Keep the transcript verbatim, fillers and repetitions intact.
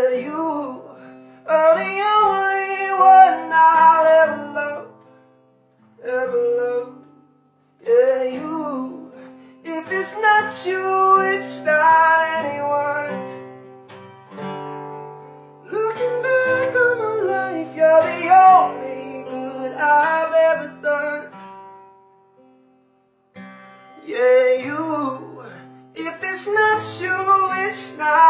Yeah, you are the only one I'll ever love, ever love. Yeah, you. If it's not you, it's not anyone. Looking back on my life, you're the only good I've ever done. Yeah, you. If it's not you, it's not